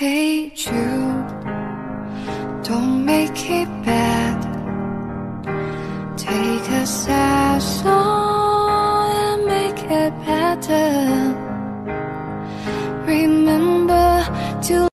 Hey Jude, don't make it bad. Take a sad song and make it better. Remember to